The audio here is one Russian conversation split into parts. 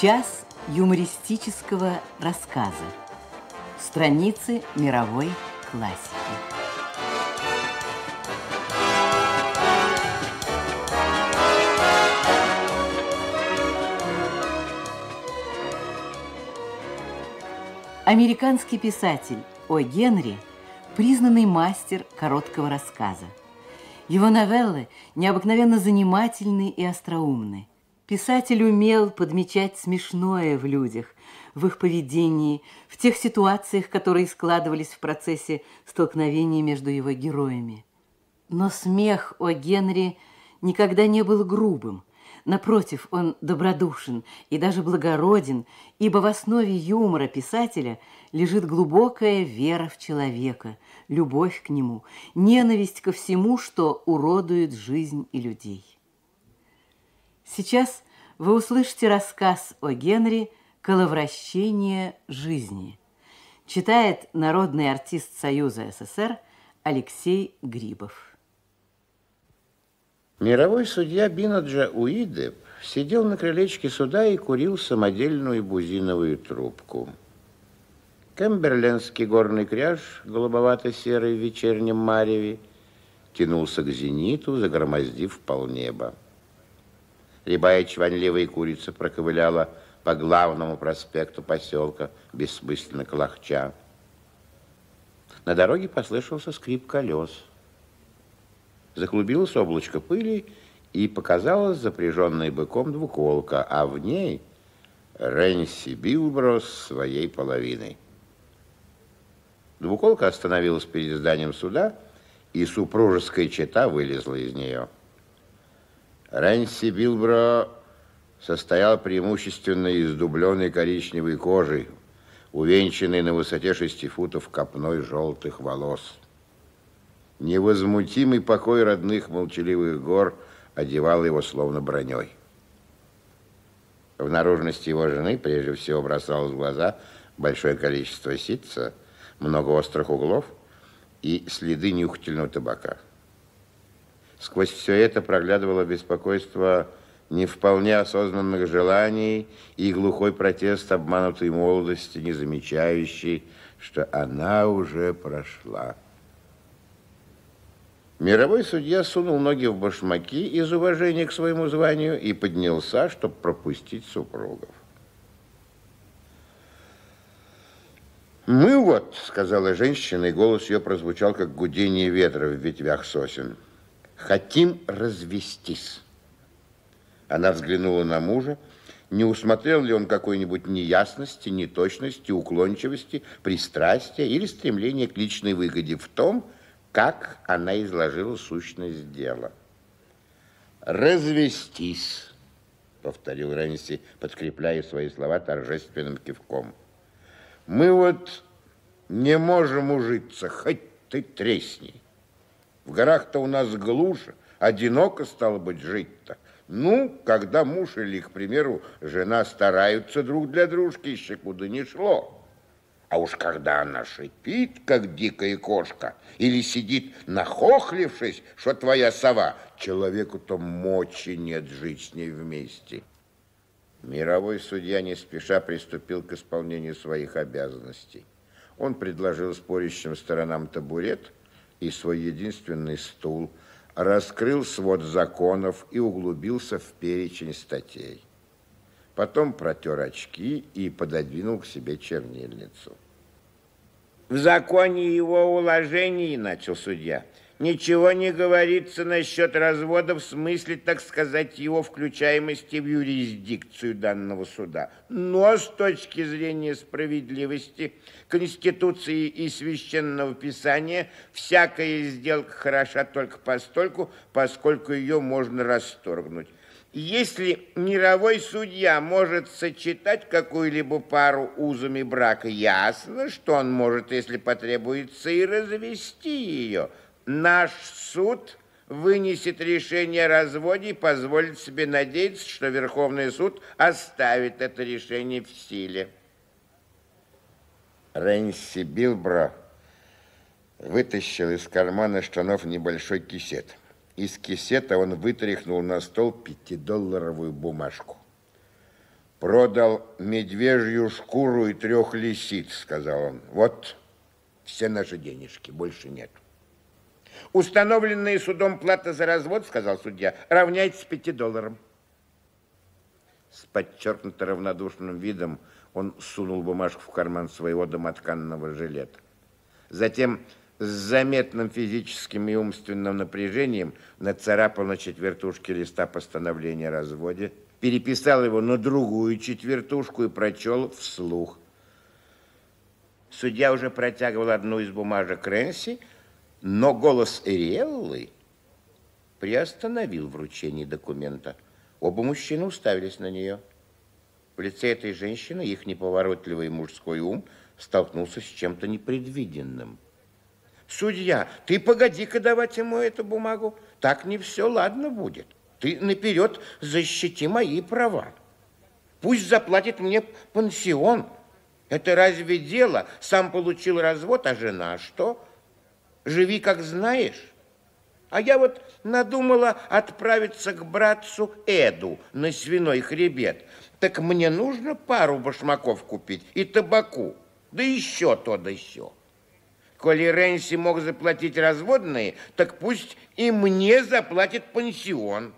Час юмористического рассказа. Страницы мировой классики. Американский писатель О. Генри – признанный мастер короткого рассказа. Его новеллы необыкновенно занимательны и остроумны. Писатель умел подмечать смешное в людях, в их поведении, в тех ситуациях, которые складывались в процессе столкновений между его героями. Но смех О. Генри никогда не был грубым. Напротив, он добродушен и даже благороден, ибо в основе юмора писателя лежит глубокая вера в человека, любовь к нему, ненависть ко всему, что уродует жизнь и людей. Сейчас вы услышите рассказ О. Генри «Коловращение жизни». Читает народный артист Союза СССР Алексей Грибов. Мировой судья Бинаджа Уидеб сидел на крылечке суда и курил самодельную бузиновую трубку. Кемберлендский горный кряж, голубовато-серый в вечернем мареве, тянулся к зениту, загромоздив полнеба. Рябая чванливая курица проковыляла по главному проспекту поселка, бессмысленно клохча. На дороге послышался скрип колес. Заклубилось облачко пыли, и показалась запряженная быком двуколка, а в ней Рэнси Билбро с своей половиной. Двуколка остановилась перед зданием суда, и супружеская чета вылезла из нее. Рэнси Билбро состоял преимущественно из дубленой коричневой кожи, увенчанной на высоте 6 футов копной желтых волос. Невозмутимый покой родных молчаливых гор одевал его словно броней. В наружности его жены прежде всего бросалось в глаза большое количество ситца, много острых углов и следы нюхательного табака. Сквозь все это проглядывало беспокойство не вполне осознанных желаний и глухой протест обманутой молодости, не замечающей, что она уже прошла. Мировой судья сунул ноги в башмаки из уважения к своему званию и поднялся, чтобы пропустить супругов. «Мы вот», — сказала женщина, и голос ее прозвучал, как гудение ветра в ветвях сосен, — «хотим развестись». Она взглянула на мужа. Не усмотрел ли он какой-нибудь неясности, неточности, уклончивости, пристрастия или стремления к личной выгоде в том, как она изложила сущность дела. «Развестись», — повторил Рэнси, подкрепляя свои слова торжественным кивком. «Мы вот не можем ужиться, хоть ты тресни. В горах-то у нас глушь, одиноко стало быть жить-то. Ну, когда муж или, к примеру, жена стараются друг для дружки, еще куда ни шло. А уж когда она шипит, как дикая кошка, или сидит нахохлившись, что твоя сова, человеку-то мочи нет жить с ней вместе». Мировой судья не спеша приступил к исполнению своих обязанностей. Он предложил спорящим сторонам табурет и свой единственный стул, раскрыл свод законов и углубился в перечень статей. Потом протер очки и пододвинул к себе чернильницу. «В законе его уложений, — начал судья, — ничего не говорится насчет развода в смысле, так сказать, его включаемости в юрисдикцию данного суда. Но с точки зрения справедливости, Конституции и Священного Писания всякая сделка хороша только постольку, поскольку ее можно расторгнуть. Если мировой судья может сочетать какую-либо пару узами брака, ясно, что он может, если потребуется, и развести ее. Наш суд вынесет решение о разводе и позволит себе надеяться, что Верховный суд оставит это решение в силе». Рэнси Билбро вытащил из кармана штанов небольшой кисет. Из кисета он вытряхнул на стол 5-долларовую бумажку. Продал медвежью шкуру и 3 лисиц, сказал он. Вот все наши денежки, больше нет. Установленная судом плата за развод, сказал судья, равняется $5. С подчеркнуто равнодушным видом он сунул бумажку в карман своего домотканного жилета. Затем с заметным физическим и умственным напряжением нацарапал на четвертушке листа постановления о разводе, переписал его на другую четвертушку и прочел вслух. Судья уже протягивал одну из бумажек Ренси, но голос Эриэллы приостановил вручение документа. Оба мужчины уставились на нее. В лице этой женщины их неповоротливый мужской ум столкнулся с чем-то непредвиденным. Судья, ты погоди-ка давать ему эту бумагу. Так не все ладно будет. Ты наперед защити мои права. Пусть заплатит мне пансион. Это разве дело? Сам получил развод, а жена что? Живи, как знаешь. А я вот надумала отправиться к братцу Эду на свиной хребет. Так мне нужно пару башмаков купить и табаку. Да еще то, да сё. Коли Ренси мог заплатить разводные, так пусть и мне заплатит пансион.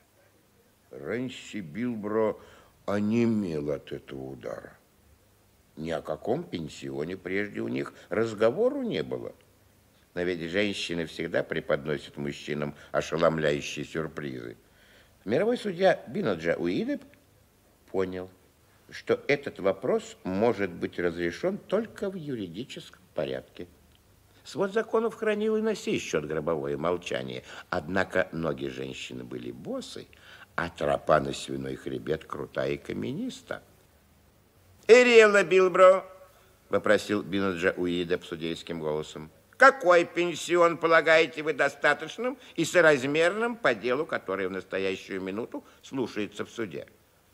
Ренси Билбро онемел от этого удара. Ни о каком пенсионе прежде у них разговору не было. Но ведь женщины всегда преподносят мужчинам ошеломляющие сюрпризы. Мировой судья Бинаджа Уидеп понял, что этот вопрос может быть разрешен только в юридическом порядке. Свод законов хранил и на сей счет гробовое молчание. Однако ноги женщины были босы, а тропа на свиной хребет крутая и камениста. «Эриэлла Билбро», — попросил Бинаджа Уидеп судейским голосом, «какой пенсион полагаете вы достаточным и соразмерным по делу, которое в настоящую минуту слушается в суде?»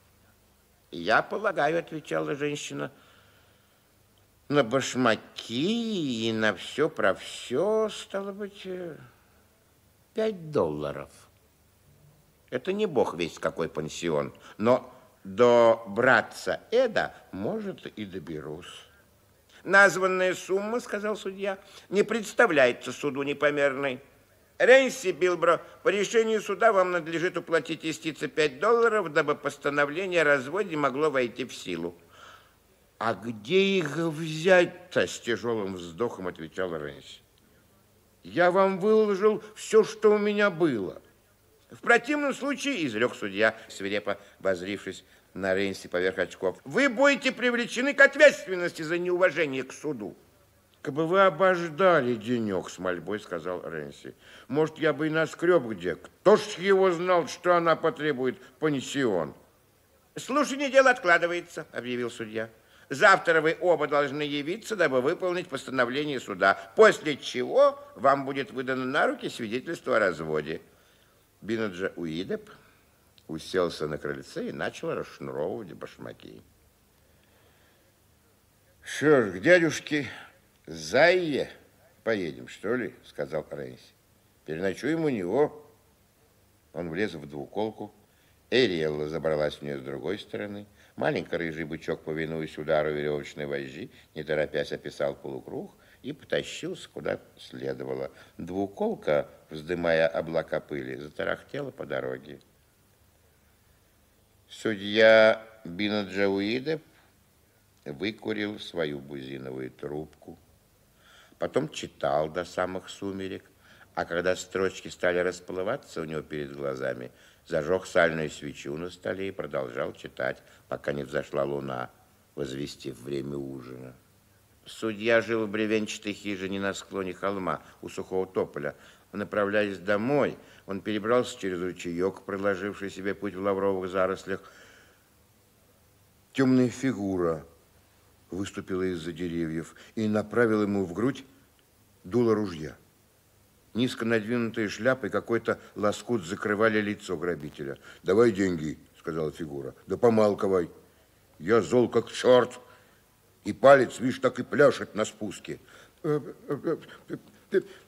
«Я полагаю», — отвечала женщина, «на башмаки и на все про все, стало быть, $5. Это не бог весть какой пансион, но до братца Эда, может, и доберусь». «Названная сумма, — сказал судья, — не представляется суду непомерной. Ренси Билбро, по решению суда вам надлежит уплатить истице $5, дабы постановление о разводе могло войти в силу». «А где их взять-то?» — с тяжелым вздохом отвечал Ренси. «Я вам выложил все, что у меня было». «В противном случае, — изрек судья, свирепо воззрившись на Ренси поверх очков, — вы будете привлечены к ответственности за неуважение к суду». «Как бы вы обождали денек», — с мольбой сказал Ренси. «Может, я бы и наскреб где. Кто ж его знал, что она потребует пансион?» «Слушание дела откладывается», — объявил судья. «Завтра вы оба должны явиться, дабы выполнить постановление суда, после чего вам будет выдано на руки свидетельство о разводе». Бинаджа Уидеп уселся на крыльце и начал расшнуровывать башмаки. «Что ж, к дядюшке Зайе поедем, что ли?» — сказал Ренси. «Переночуем у него». Он влез в двуколку. Эриэлла забралась в нее с другой стороны. Маленький рыжий бычок, повинуясь удару веревочной вожжи, не торопясь описал полукруг и потащился куда следовало. Двуколка, вздымая облака пыли, затарахтела по дороге. Судья Бинаджа Уидеп выкурил свою бузиновую трубку, потом читал до самых сумерек, а когда строчки стали расплываться у него перед глазами, зажег сальную свечу на столе и продолжал читать, пока не взошла луна, возвестив время ужина. Судья жил в бревенчатой хижине на склоне холма у сухого тополя. Направляясь домой, он перебрался через ручеек, проложивший себе путь в лавровых зарослях. Темная фигура выступила из-за деревьев и направила ему в грудь дуло ружья. Низко надвинутые шляпы и какой-то лоскут закрывали лицо грабителя. «Давай деньги», — сказала фигура. «Да помалковай. Я зол как черт. И палец, видишь, так и пляшет на спуске».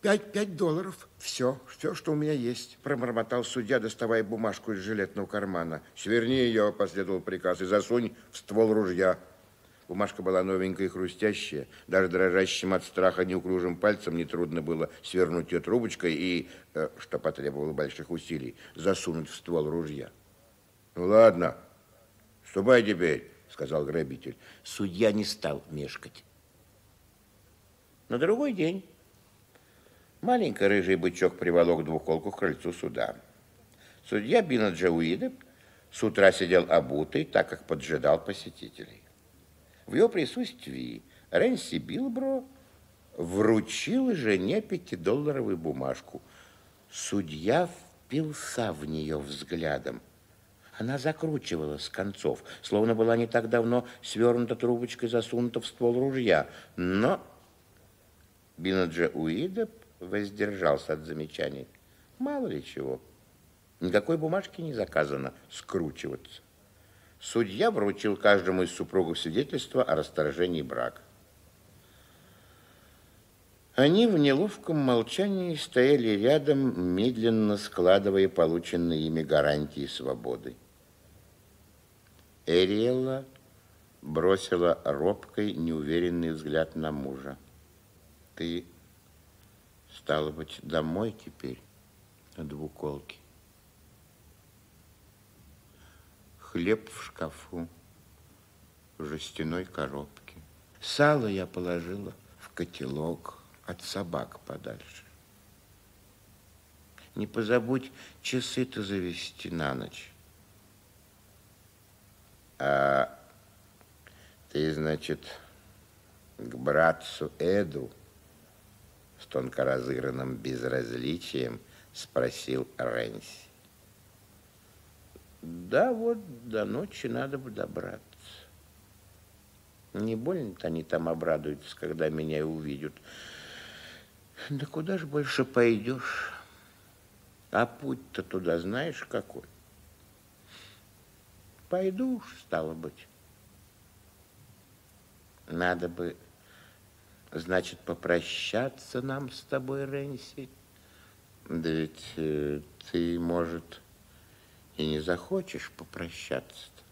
Пять долларов. Все, что у меня есть. Пробормотал судья, доставая бумажку из жилетного кармана. Сверни ее, последовал приказ, и засунь в ствол ружья. Бумажка была новенькая и хрустящая. Даже дрожащим от страха неуклюжим пальцем нетрудно было свернуть ее трубочкой и, что потребовало больших усилий, засунуть в ствол ружья. Ну ладно, ступай теперь, сказал грабитель. Судья не стал мешкать. На другой день маленький рыжий бычок приволок двуколку к крыльцу суда. Судья Бинаджа Уидеп с утра сидел обутый, так как поджидал посетителей. В его присутствии Рэнси Билбро вручил жене 5-долларовую бумажку. Судья впился в нее взглядом. Она закручивала с концов, словно была не так давно свернута трубочкой, засунута в ствол ружья. Но Бинаджа Уидеп воздержался от замечаний. Мало ли чего. Никакой бумажки не заказано скручиваться. Судья вручил каждому из супругов свидетельство о расторжении брака. Они в неловком молчании стояли рядом, медленно складывая полученные ими гарантии свободы. Эриэлла бросила робкий, неуверенный взгляд на мужа. Ты, стало быть, домой теперь, на двуколке? Хлеб в шкафу, в жестяной коробке. Сало я положила в котелок, от собак подальше. Не позабудь часы-то завести на ночь. А ты, значит, к братцу Эду с тонко разыгранным безразличием спросил Рэнси. Да, вот до ночи надо бы добраться. Не больно-то они там обрадуются, когда меня увидят. Да куда ж больше пойдешь? А путь-то туда знаешь какой? Пойду уж, стало быть. Надо бы, значит, попрощаться нам с тобой, Рэнси. Да ведь ты, может, и не захочешь попрощаться-то.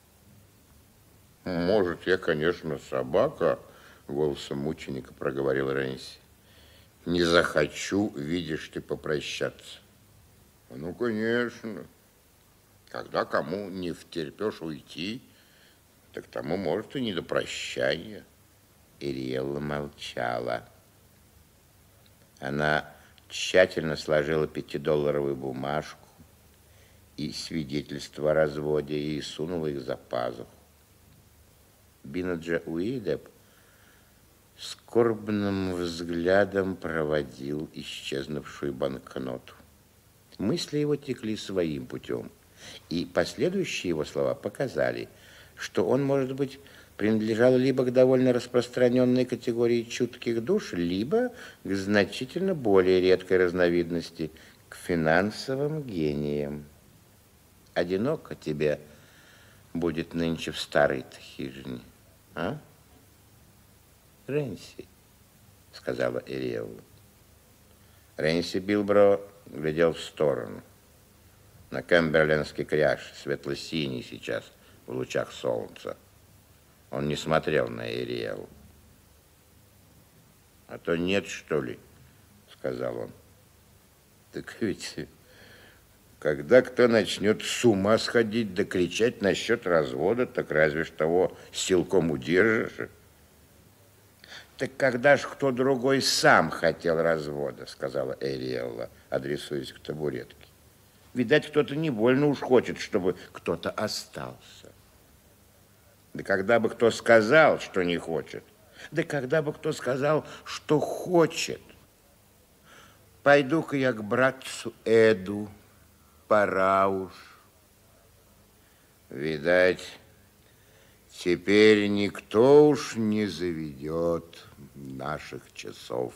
Может, я, конечно, собака, голосом мученика проговорил Рэнси. Не захочу, видишь ты, попрощаться. Ну, конечно. Когда кому не втерпешь уйти, так тому, может, и не до прощания. Ириэлла молчала. Она тщательно сложила 5-долларовую бумажку и свидетельство о разводе и сунула их за пазуху. Бинаджа Уидеп скорбным взглядом проводил исчезнувшую банкноту. Мысли его текли своим путем, и последующие его слова показали, что он, может быть, принадлежал либо к довольно распространенной категории чутких душ, либо к значительно более редкой разновидности, к финансовым гениям. Одиноко тебе будет нынче в старой-то хижине, а? Рэнси, сказала Эриэлла. Рэнси Билбро глядел в сторону. На Кэмберлендский кряж, светло-синий сейчас, в лучах солнца. Он не смотрел на Эриэллу. А то нет, что ли, сказал он. Так ведь, когда кто начнет с ума сходить да кричать насчет развода, так разве ж того силком удержишь? Так когда ж кто другой сам хотел развода, сказала Эриэлла, адресуясь к табуретке. Видать, кто-то не больно уж хочет, чтобы кто-то остался. Да когда бы кто сказал, что не хочет, да когда бы кто сказал, что хочет. Пойду-ка я к братцу Эду, пора уж. Видать, теперь никто уж не заведет наших часов.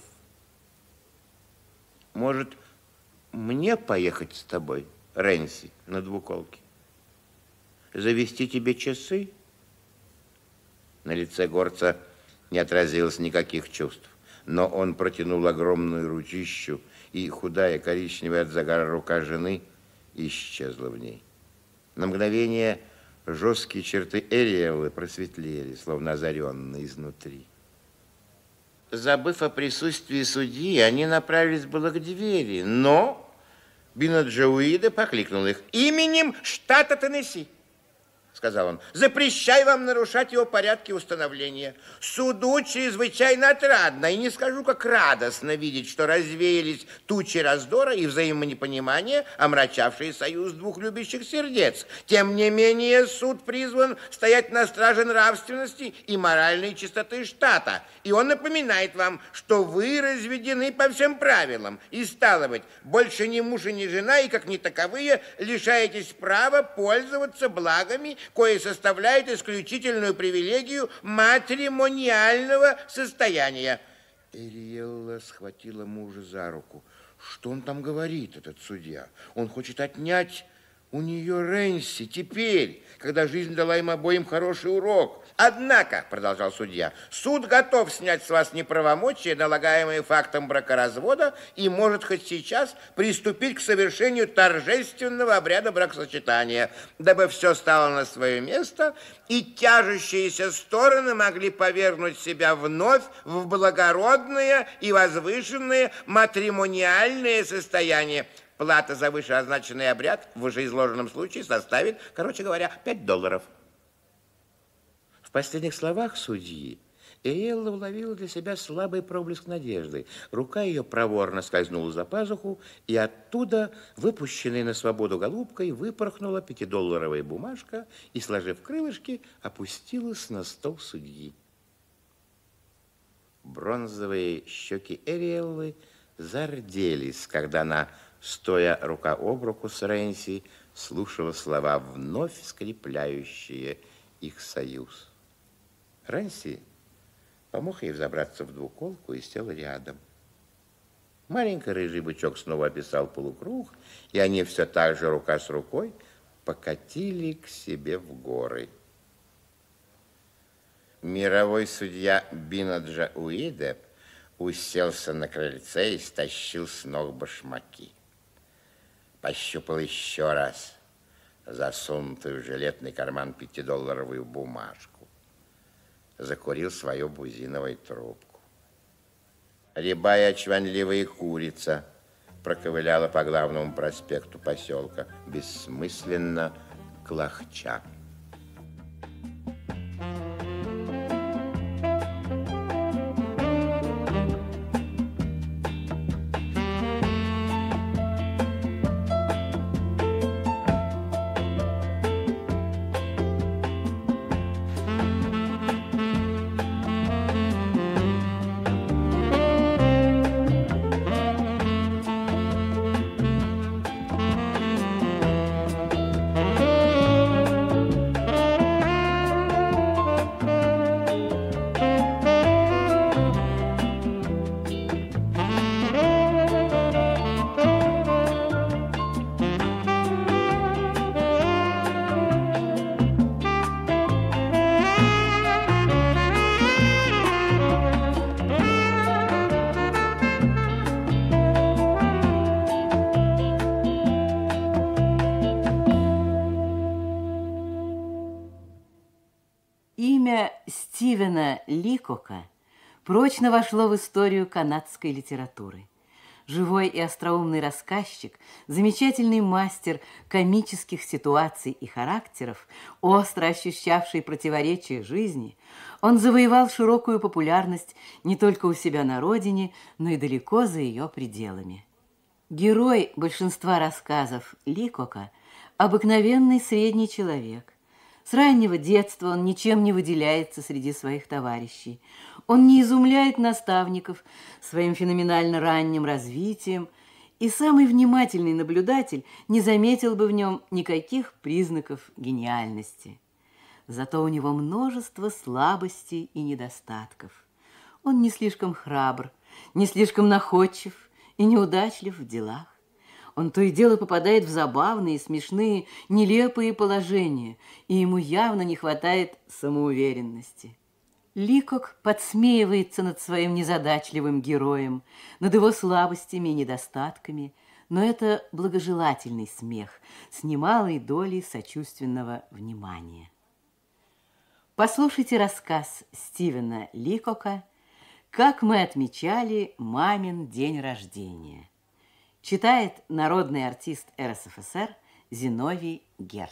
Может, мне поехать с тобой, Рэнси, на двуколке? Завести тебе часы? На лице горца не отразилось никаких чувств. но он протянул огромную ручищу, и худая коричневая от загара рука жены исчезла в ней. На мгновение жесткие черты Эриэллы просветлели, словно озаренные изнутри. Забыв о присутствии судьи, они направились было к двери, но Бинаджа Уиде покликнул их. «Именем штата Теннесси», — сказал он, — «запрещаю вам нарушать его порядки установления. Суду чрезвычайно отрадно, и не скажу, как радостно видеть, что развеялись тучи раздора и взаимонепонимания, омрачавшие союз двух любящих сердец. Тем не менее, суд призван стоять на страже нравственности и моральной чистоты штата, и он напоминает вам, что вы разведены по всем правилам, и, стало быть, больше ни муж и ни жена, и как не таковые, лишаетесь права пользоваться благами, кое составляет исключительную привилегию матримониального состояния». Эриэлла схватила мужа за руку. Что он там говорит, этот судья? Он хочет отнять у нее Рэнси теперь, когда жизнь дала им обоим хороший урок. «Однако, — продолжал судья, — суд готов снять с вас неправомочия, налагаемые фактом бракоразвода, и может хоть сейчас приступить к совершению торжественного обряда бракосочетания, дабы все стало на свое место, и тяжущиеся стороны могли повергнуть себя вновь в благородное и возвышенное матримониальное состояние. Плата за вышеозначенный обряд в вышеизложенном случае составит, короче говоря, $5. В последних словах судьи Эриэлла уловила для себя слабый проблеск надежды. Рука ее проворно скользнула за пазуху, и оттуда, выпущенной на свободу голубкой, выпорхнула $5 бумажка и, сложив крылышки, опустилась на стол судьи. Бронзовые щеки Эриэллы зарделись, когда она, стоя рука об руку с Рэнси, слушала слова, вновь скрепляющие их союз. Рэнси помог ей взобраться в двуколку и сел рядом. Маленький рыжий бычок снова описал полукруг, и они все так же, рука с рукой, покатили к себе в горы. Мировой судья Бинаджа Уиде уселся на крыльце и стащил с ног башмаки. Пощупал еще раз засунутую в жилетный карман $5 бумажку. Закурил свою бузиновую трубку. Рябая чванливая курица проковыляла по главному проспекту поселка, бессмысленно клохча. Имя Стивена Ликока прочно вошло в историю канадской литературы. Живой и остроумный рассказчик, замечательный мастер комических ситуаций и характеров, остро ощущавший противоречия жизни, он завоевал широкую популярность не только у себя на родине, но и далеко за ее пределами. Герой большинства рассказов Ликока – обыкновенный средний человек. С раннего детства он ничем не выделяется среди своих товарищей. Он не изумляет наставников своим феноменально ранним развитием, и самый внимательный наблюдатель не заметил бы в нем никаких признаков гениальности. Зато у него множество слабостей и недостатков. Он не слишком храбр, не слишком находчив и неудачлив в делах. Он то и дело попадает в забавные, смешные, нелепые положения, и ему явно не хватает самоуверенности. Ликок подсмеивается над своим незадачливым героем, над его слабостями и недостатками, но это благожелательный смех с немалой долей сочувственного внимания. Послушайте рассказ Стивена Ликока «Как мы отмечали мамин день рождения». Читает народный артист РСФСР Зиновий Герт.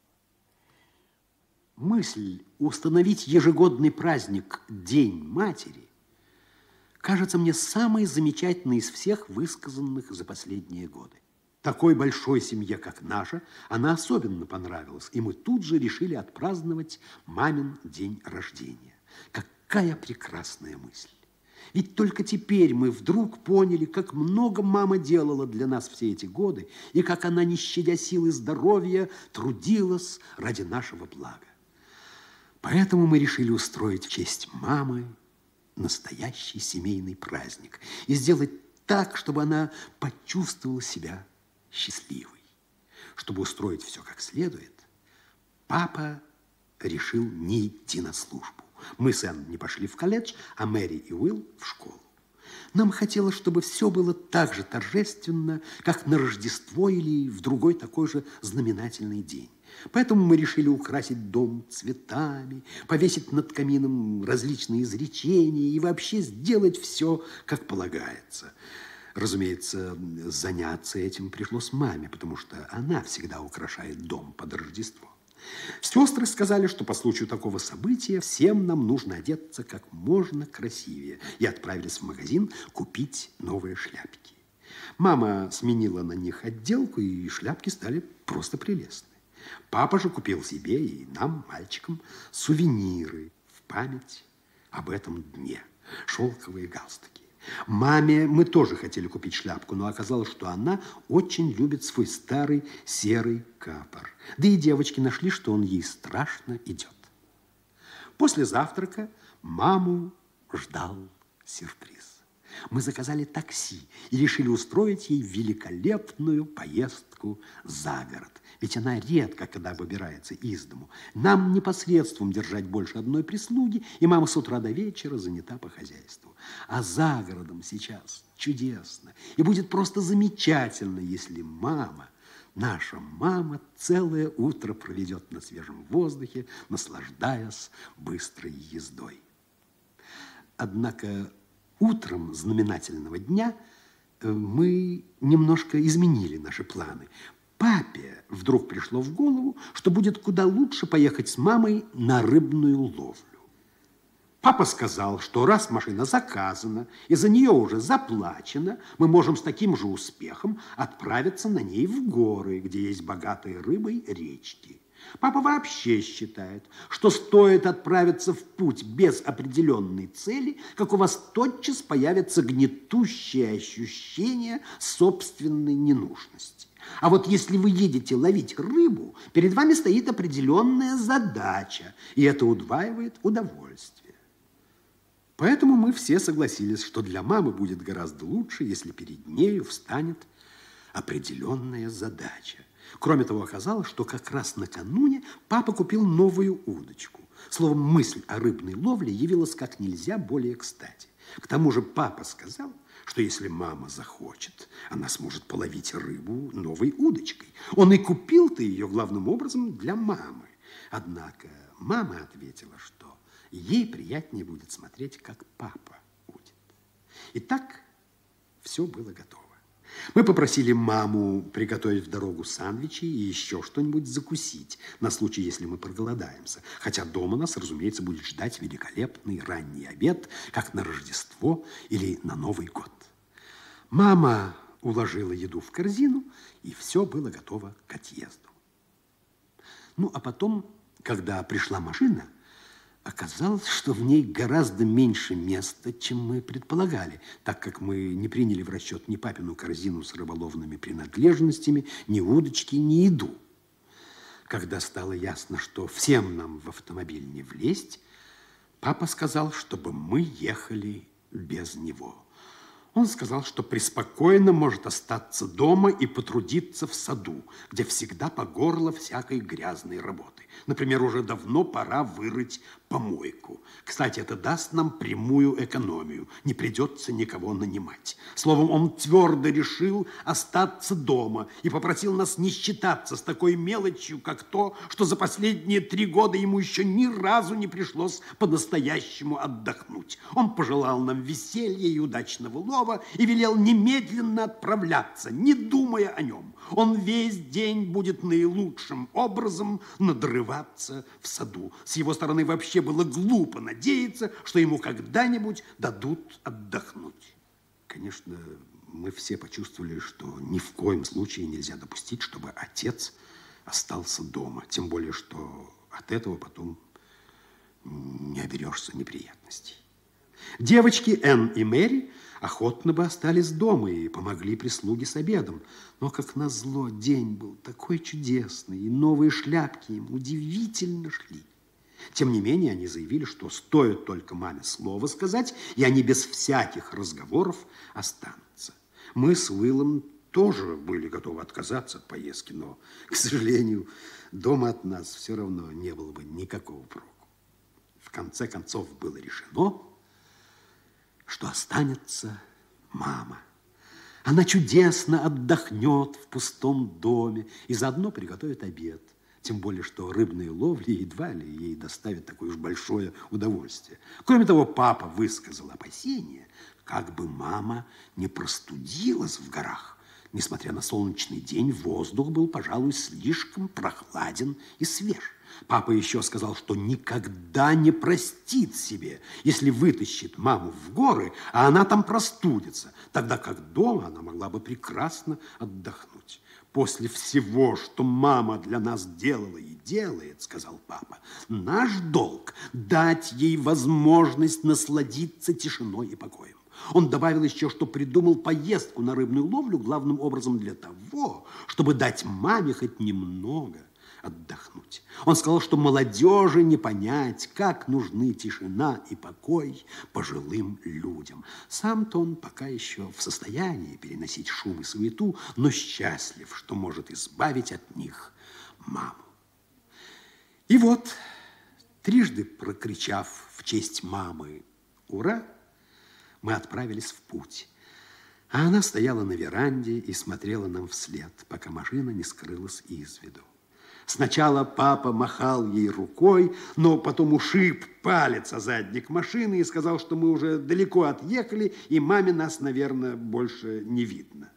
Мысль установить ежегодный праздник День матери кажется мне самой замечательной из всех высказанных за последние годы. Такой большой семье, как наша, она особенно понравилась, и мы тут же решили отпраздновать мамин день рождения. Какая прекрасная мысль! Ведь только теперь мы вдруг поняли, как много мама делала для нас все эти годы, и как она, не щадя сил и здоровья, трудилась ради нашего блага. Поэтому мы решили устроить в честь мамы настоящий семейный праздник и сделать так, чтобы она почувствовала себя счастливой. Чтобы устроить все как следует, папа решил не идти на службу. Мы с Энн не пошли в колледж, а Мэри и Уилл в школу. Нам хотелось, чтобы все было так же торжественно, как на Рождество или в другой такой же знаменательный день. Поэтому мы решили украсить дом цветами, повесить над камином различные изречения и вообще сделать все, как полагается. Разумеется, заняться этим пришлось маме, потому что она всегда украшает дом под Рождество. Сестры сказали, что по случаю такого события всем нам нужно одеться как можно красивее, и отправились в магазин купить новые шляпки. Мама сменила на них отделку, и шляпки стали просто прелестны. Папа же купил себе и нам, мальчикам, сувениры в память об этом дне. Шелковые галстуки. Маме мы тоже хотели купить шляпку, но оказалось, что она очень любит свой старый серый капор. Да и девочки нашли, что он ей страшно идет. После завтрака маму ждал сюрприз. Мы заказали такси и решили устроить ей великолепную поездку за город. Ведь она редко когда выбирается из дому. Нам непосредством держать больше одной прислуги, и мама с утра до вечера занята по хозяйству. А за городом сейчас чудесно. И будет просто замечательно, если мама, наша мама, целое утро проведет на свежем воздухе, наслаждаясь быстрой ездой. Однако утром знаменательного дня мы немножко изменили наши планы. Папе вдруг пришло в голову, что будет куда лучше поехать с мамой на рыбную ловлю. Папа сказал, что раз машина заказана и за нее уже заплачено, мы можем с таким же успехом отправиться на ней в горы, где есть богатые рыбой речки. Папа вообще считает, что стоит отправиться в путь без определенной цели, как у вас тотчас появится гнетущее ощущение собственной ненужности. А вот если вы едете ловить рыбу, перед вами стоит определенная задача, и это удваивает удовольствие. Поэтому мы все согласились, что для мамы будет гораздо лучше, если перед нею встанет определенная задача. Кроме того, оказалось, что как раз накануне папа купил новую удочку. Словом, мысль о рыбной ловле явилась как нельзя более кстати. К тому же папа сказал, что если мама захочет, она сможет половить рыбу новой удочкой. Он и купил-то ее главным образом для мамы. Однако мама ответила, что ей приятнее будет смотреть, как папа удит. Итак, все было готово. Мы попросили маму приготовить в дорогу сэндвичи и еще что-нибудь закусить, на случай, если мы проголодаемся. Хотя дома нас, разумеется, будет ждать великолепный ранний обед, как на Рождество или на Новый год. Мама уложила еду в корзину, и все было готово к отъезду. Ну, а потом, когда пришла машина, оказалось, что в ней гораздо меньше места, чем мы предполагали, так как мы не приняли в расчет ни папину корзину с рыболовными принадлежностями, ни удочки, ни еду. Когда стало ясно, что всем нам в автомобиль не влезть, папа сказал, чтобы мы ехали без него. Он сказал, что преспокойно может остаться дома и потрудиться в саду, где всегда по горло всякой грязной работы. Например, уже давно пора вырыть помойку. Кстати, это даст нам прямую экономию. Не придется никого нанимать. Словом, он твердо решил остаться дома и попросил нас не считаться с такой мелочью, как то, что за последние 3 года ему еще ни разу не пришлось по-настоящему отдохнуть. Он пожелал нам веселья и удачного лова и велел немедленно отправляться, не думая о нем. Он весь день будет наилучшим образом надрываться в саду. С его стороны вообще было глупо надеяться, что ему когда-нибудь дадут отдохнуть. Конечно, мы все почувствовали, что ни в коем случае нельзя допустить, чтобы отец остался дома. Тем более, что от этого потом не оберешься неприятностей. Девочки Энн и Мэри охотно бы остались дома и помогли прислуге с обедом. Но, как назло, день был такой чудесный, и новые шляпки им удивительно шли. Тем не менее, они заявили, что стоит только маме слово сказать, и они без всяких разговоров останутся. Мы с Уиллом тоже были готовы отказаться от поездки, но, к сожалению, дома от нас все равно не было бы никакого проку. В конце концов, было решено, что останется мама. Она чудесно отдохнет в пустом доме и заодно приготовит обед. Тем более, что рыбные ловли едва ли ей доставят такое уж большое удовольствие. Кроме того, папа высказал опасение, как бы мама не простудилась в горах. Несмотря на солнечный день, воздух был, пожалуй, слишком прохладен и свеж. Папа еще сказал, что никогда не простит себе, если вытащит маму в горы, а она там простудится, тогда как дома она могла бы прекрасно отдохнуть. После всего, что мама для нас делала и делает, сказал папа, наш долг дать ей возможность насладиться тишиной и покоем. Он добавил еще, что придумал поездку на рыбную ловлю главным образом для того, чтобы дать маме хоть немного отдохнуть. Он сказал, что молодежи не понять, как нужны тишина и покой пожилым людям. Сам-то он пока еще в состоянии переносить шум и суету, но счастлив, что может избавить от них маму. И вот, трижды прокричав в честь мамы «Ура!», мы отправились в путь. А она стояла на веранде и смотрела нам вслед, пока машина не скрылась из виду. Сначала папа махал ей рукой, но потом ушиб палец о задник машины и сказал, что мы уже далеко отъехали, и маме нас, наверное, больше не видно.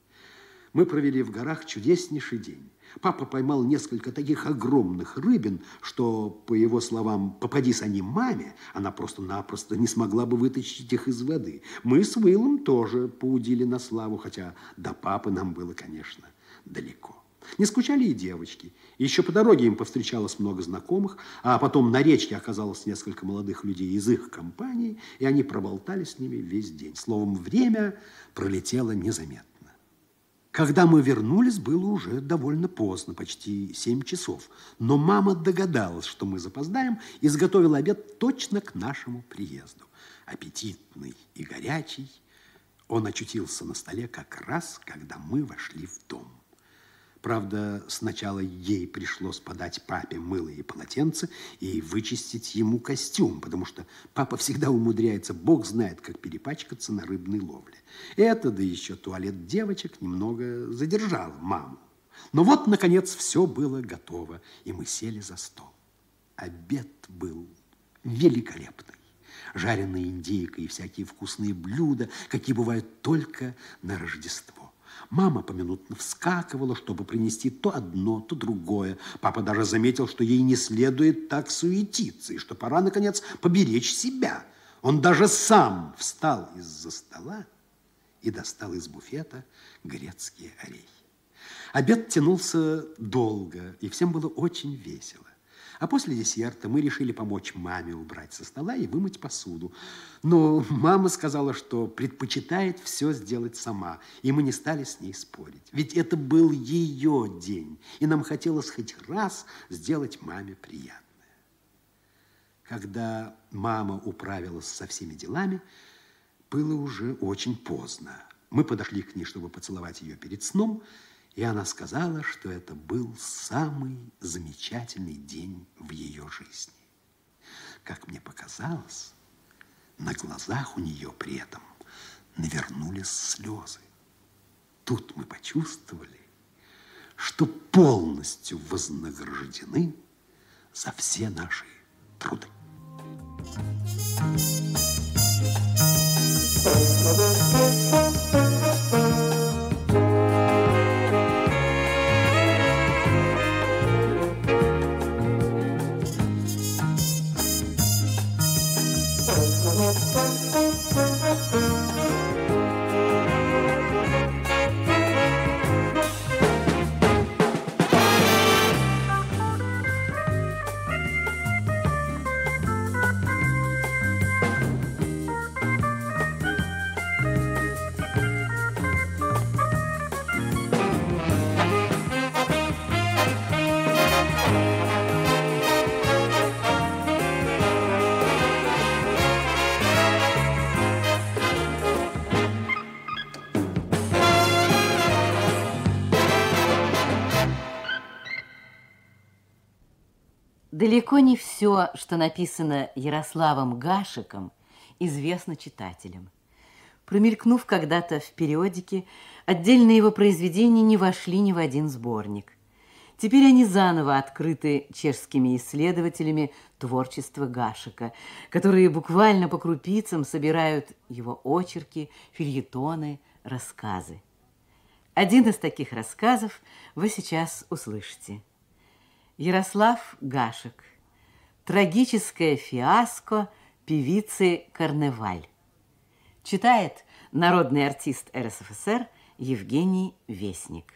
Мы провели в горах чудеснейший день. Папа поймал несколько таких огромных рыбин, что, по его словам, попадись они маме, она просто-напросто не смогла бы вытащить их из воды. Мы с Уиллом тоже поудили на славу, хотя до папы нам было, конечно, далеко. Не скучали и девочки. Еще по дороге им повстречалось много знакомых, а потом на речке оказалось несколько молодых людей из их компании, и они проболтали с ними весь день. Словом, время пролетело незаметно. Когда мы вернулись, было уже довольно поздно, почти 7 часов. Но мама догадалась, что мы запоздаем, и изготовила обед точно к нашему приезду. Аппетитный и горячий, он очутился на столе как раз, когда мы вошли в дом. Правда, сначала ей пришлось подать папе мыло и полотенце и вычистить ему костюм, потому что папа всегда умудряется, бог знает, как перепачкаться на рыбной ловле. Это, да еще туалет девочек, немного задержало маму. Но вот, наконец, все было готово, и мы сели за стол. Обед был великолепный. Жареная индейка и всякие вкусные блюда, какие бывают только на Рождество. Мама поминутно вскакивала, чтобы принести то одно, то другое. Папа даже заметил, что ей не следует так суетиться, и что пора, наконец, поберечь себя. Он даже сам встал из-за стола и достал из буфета грецкие орехи. Обед тянулся долго, и всем было очень весело. А после десерта мы решили помочь маме убрать со стола и вымыть посуду. Но мама сказала, что предпочитает все сделать сама, и мы не стали с ней спорить. Ведь это был ее день, и нам хотелось хоть раз сделать маме приятное. Когда мама управилась со всеми делами, Было уже очень поздно. Мы подошли к ней, чтобы поцеловать ее перед сном, и она сказала, что это был самый замечательный день в ее жизни. Как мне показалось, на глазах у нее при этом навернулись слезы. Тут мы почувствовали, что полностью вознаграждены за все наши труды. Далеко не все, что написано Ярославом Гашеком, известно читателям. Промелькнув когда-то в периодике, отдельные его произведения не вошли ни в один сборник. Теперь они заново открыты чешскими исследователями творчества Гашека, которые буквально по крупицам собирают его очерки, фельетоны, рассказы. Один из таких рассказов вы сейчас услышите. Ярослав Гашек. Трагическое фиаско певицы Карневаль. Читает народный артист РСФСР Евгений Весник.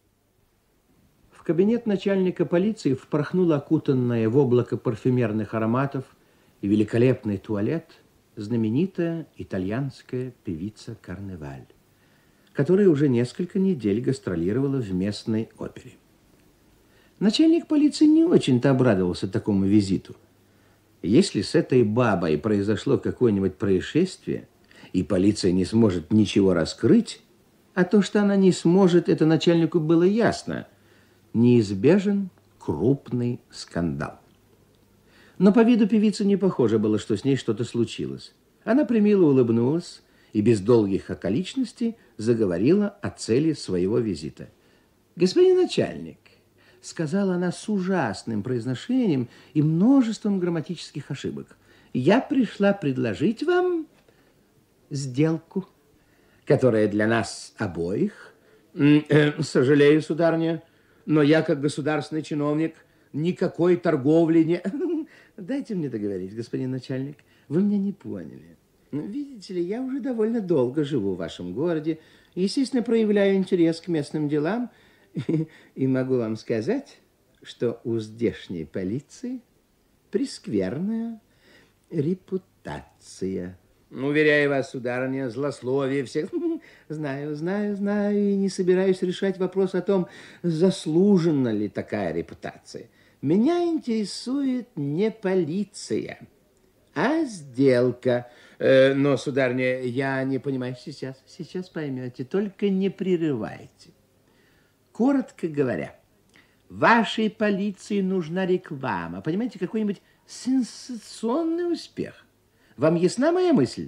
В кабинет начальника полиции впорхнула окутанная в облако парфюмерных ароматов и великолепный туалет знаменитая итальянская певица Карневаль, которая уже несколько недель гастролировала в местной опере. Начальник полиции не очень-то обрадовался такому визиту. Если с этой бабой произошло какое-нибудь происшествие, и полиция не сможет ничего раскрыть, а то, что она не сможет, это начальнику было ясно, неизбежен крупный скандал. Но по виду певицы не похоже было, что с ней что-то случилось. Она премило улыбнулась и без долгих околичностей заговорила о цели своего визита. «Господин начальник», — сказала она с ужасным произношением и множеством грамматических ошибок, «я пришла предложить вам сделку, которая для нас обоих...» «Сожалею, сударыня, но я, как государственный чиновник, никакой торговли не...» «Дайте мне договорить, господин начальник, вы меня не поняли. Видите ли, я уже довольно долго живу в вашем городе, естественно, проявляю интерес к местным делам, и могу вам сказать, что у здешней полиции прескверная репутация. Уверяю вас, сударыня, злословие всех. Знаю, и не собираюсь решать вопрос о том, заслужена ли такая репутация. Меня интересует не полиция, а сделка. Но, сударыня, я не понимаю, сейчас поймете, только не прерывайте. Коротко говоря, вашей полиции нужна реклама. Понимаете, какой-нибудь сенсационный успех. Вам ясна моя мысль?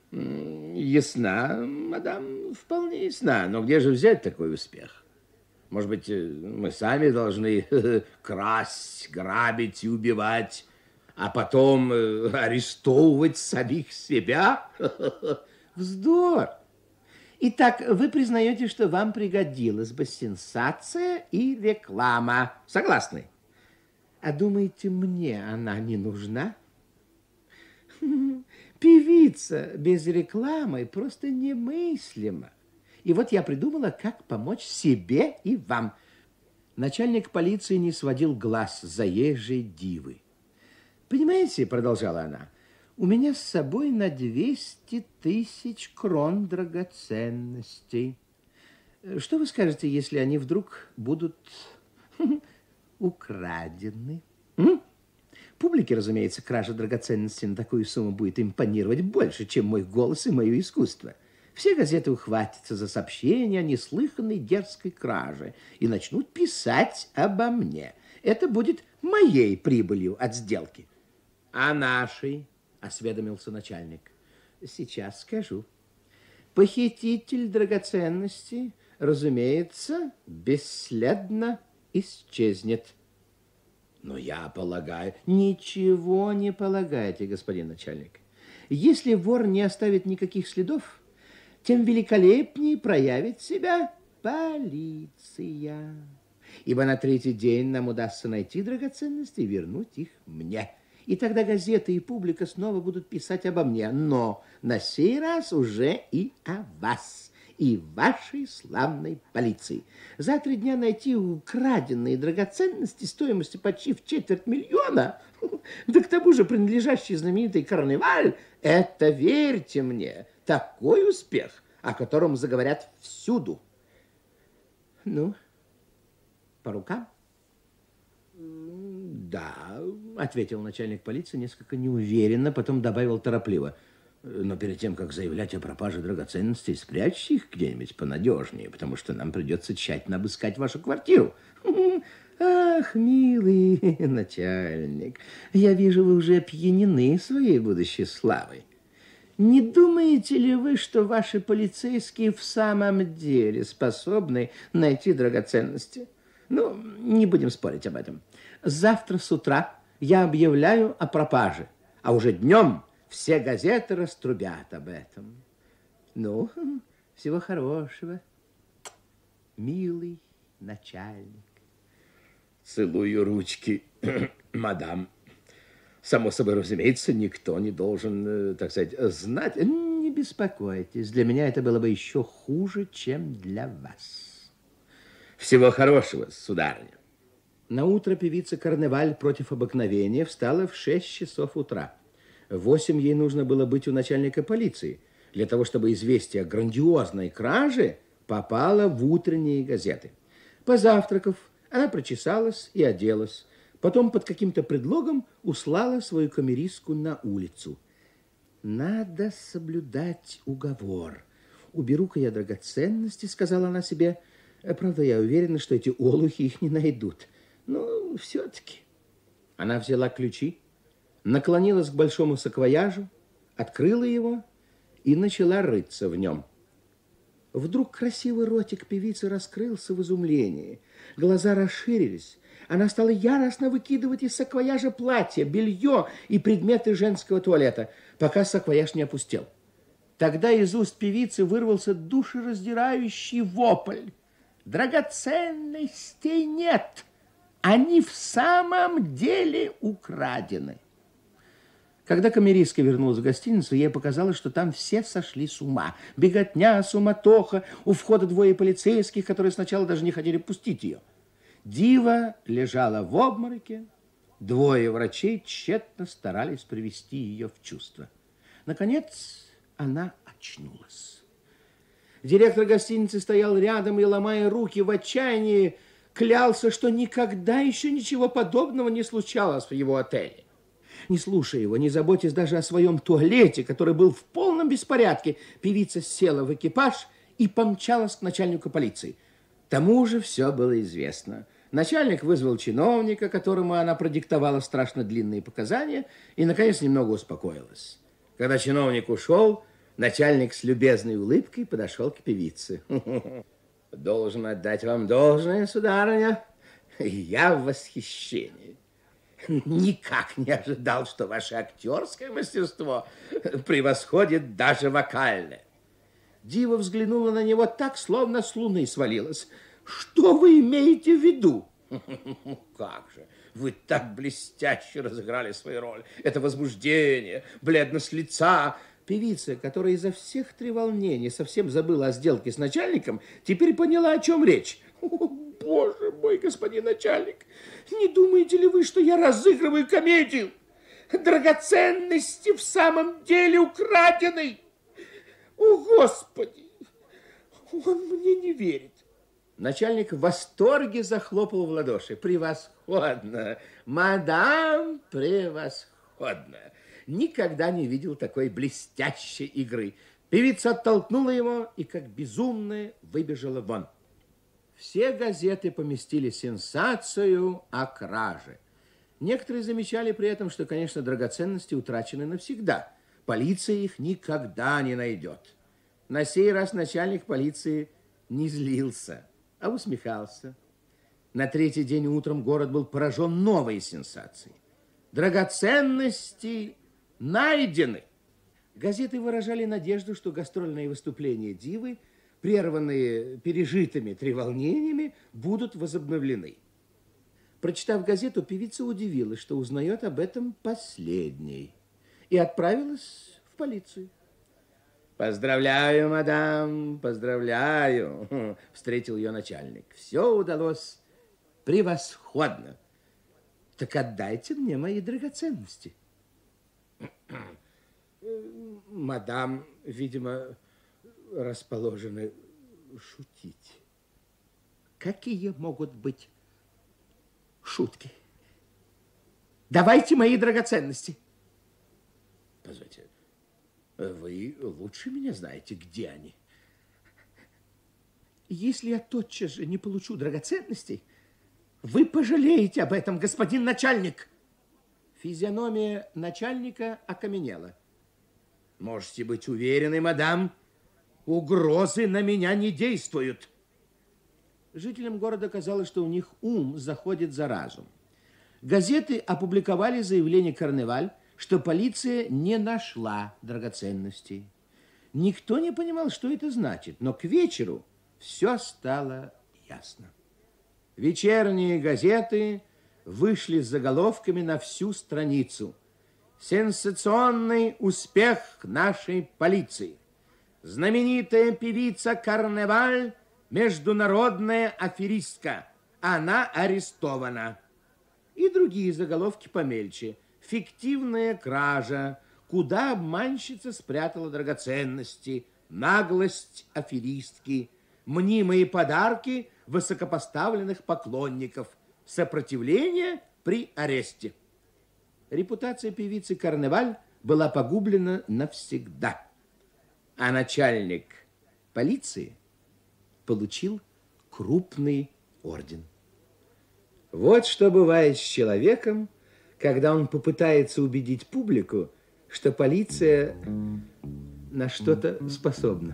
Ясна, мадам, вполне ясна. Но где же взять такой успех? Может быть, мы сами должны красть, грабить и убивать, а потом арестовывать самих себя? Вздор! Итак, вы признаете, что вам пригодилась бы сенсация и реклама. Согласны? А думаете, мне она не нужна? Певица без рекламы просто немыслима. И вот я придумала, как помочь себе и вам. Начальник полиции не сводил глаз заезжей дивы. Понимаете, продолжала она, у меня с собой на 200 тысяч крон драгоценностей. Что вы скажете, если они вдруг будут украдены? Публике, разумеется, кража драгоценностей на такую сумму будет импонировать больше, чем мой голос и мое искусство. Все газеты ухватятся за сообщение о неслыханной дерзкой краже и начнут писать обо мне. Это будет моей прибылью от сделки. А нашей, осведомился начальник. Сейчас скажу. Похититель драгоценностей, разумеется, бесследно исчезнет. Но я полагаю... Ничего не полагайте, господин начальник. Если вор не оставит никаких следов, тем великолепнее проявит себя полиция. Ибо на третий день нам удастся найти драгоценности и вернуть их мне. И тогда газеты и публика снова будут писать обо мне, но на сей раз уже и о вас, и вашей славной полиции. За 3 дня найти украденные драгоценности стоимостью почти в 250 000 000, да к тому же принадлежащий знаменитый карнаваль, это, верьте мне, такой успех, о котором заговорят всюду. Ну, по рукам? Да, ответил начальник полиции несколько неуверенно, потом добавил торопливо. Но перед тем, как заявлять о пропаже драгоценностей, спрячьте их где-нибудь понадежнее, потому что нам придется тщательно обыскать вашу квартиру. Ах, милый начальник, я вижу, вы уже опьянены своей будущей славой. Не думаете ли вы, что ваши полицейские в самом деле способны найти драгоценности? Ну, не будем спорить об этом. Завтра с утра я объявляю о пропаже, а уже днем все газеты раструбят об этом. Ну, всего хорошего, милый начальник. Целую ручки, мадам. Само собой, разумеется, никто не должен, так сказать, знать. Не беспокойтесь, для меня это было бы еще хуже, чем для вас. Всего хорошего, сударыня. Наутро певица Карнаваль против обыкновения встала в 6 часов утра. В 8 ей нужно было быть у начальника полиции, для того, чтобы известие о грандиозной краже попало в утренние газеты. Позавтракав, она причесалась и оделась. Потом под каким-то предлогом услала свою камеристку на улицу. Надо соблюдать уговор. Уберу-ка я драгоценности, сказала она себе. Правда, я уверена, что эти олухи их не найдут. Но все-таки. Она взяла ключи, наклонилась к большому саквояжу, открыла его и начала рыться в нем. Вдруг красивый ротик певицы раскрылся в изумлении. Глаза расширились. Она стала яростно выкидывать из саквояжа платье, белье и предметы женского туалета, пока саквояж не опустел. Тогда из уст певицы вырвался душераздирающий вопль. Драгоценностей нет! Они в самом деле украдены. Когда камеристка вернулась в гостиницу, ей показалось, что там все сошли с ума. Беготня, суматоха, у входа 2 полицейских, которые сначала даже не хотели пустить ее. Дива лежала в обмороке, 2 врачей тщетно старались привести ее в чувство. Наконец, она очнулась. Директор гостиницы стоял рядом и, ломая руки в отчаянии, клялся, что никогда еще ничего подобного не случалось в его отеле. Не слушая его, не заботясь даже о своем туалете, который был в полном беспорядке, певица села в экипаж и помчалась к начальнику полиции. Тому же все было известно. Начальник вызвал чиновника, которому она продиктовала страшно длинные показания, и, наконец, немного успокоилась. Когда чиновник ушел, начальник с любезной улыбкой подошел к певице. Должен отдать вам должное, сударыня. Я в восхищении. Никак не ожидал, что ваше актерское мастерство превосходит даже вокальное. Дива взглянула на него так, словно с луны свалилась. Что вы имеете в виду? Как же, вы так блестяще разыграли свою роль. Это возбуждение, бледность лица. Певица, которая изо всех треволнений совсем забыла о сделке с начальником, теперь поняла, о чем речь. О, боже мой, господин начальник, не думаете ли вы, что я разыгрываю комедию? Драгоценности в самом деле украдены. О, Господи, он мне не верит. Начальник в восторге захлопал в ладоши. Превосходно! Мадам, превосходно! Никогда не видел такой блестящей игры. Певица оттолкнула его и, как безумная, выбежала вон. Все газеты поместили сенсацию о краже. Некоторые замечали при этом, что, конечно, драгоценности утрачены навсегда. Полиция их никогда не найдет. На сей раз начальник полиции не злился, а усмехался. На третий день утром город был поражен новой сенсацией. Драгоценности найдены. Газеты выражали надежду, что гастрольные выступления дивы, прерванные пережитыми треволнениями, будут возобновлены. Прочитав газету, певица удивилась, что узнает об этом последней, и отправилась в полицию. «Поздравляю, мадам, поздравляю!» – встретил ее начальник. «Все удалось превосходно. Так отдайте мне мои драгоценности». Мадам, видимо, расположены шутить. Какие могут быть шутки? Давайте мои драгоценности. Позвольте, вы лучше меня знаете, где они. Если я тотчас же не получу драгоценностей, вы пожалеете об этом, господин начальник. Физиономия начальника окаменела. Можете быть уверены, мадам, угрозы на меня не действуют. Жителям города казалось, что у них ум заходит за разум. Газеты опубликовали заявление «Карневаль», что полиция не нашла драгоценностей. Никто не понимал, что это значит, но к вечеру все стало ясно. Вечерние газеты вышли с заголовками на всю страницу. «Сенсационный успех нашей полиции! Знаменитая певица Карневаль – международная аферистка. Она арестована». И другие заголовки помельче. «Фиктивная кража. Куда обманщица спрятала драгоценности? Наглость аферистки. Мнимые подарки высокопоставленных поклонников. Сопротивление при аресте». Репутация певицы Карневаль была погублена навсегда. А начальник полиции получил крупный орден. Вот что бывает с человеком, когда он попытается убедить публику, что полиция на что-то способна.